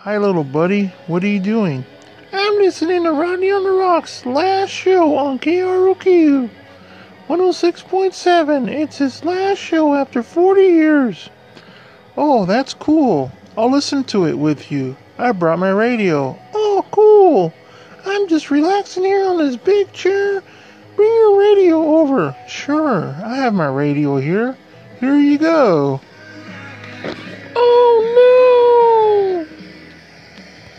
Hi, little buddy. What are you doing? I'm listening to Rodney on the Rocks' last show on KROQ 106.7. It's his last show after 40 years. Oh, that's cool. I'll listen to it with you. I brought my radio. Oh, cool. I'm just relaxing here on this big chair. Bring your radio over. Sure, I have my radio here. Here you go.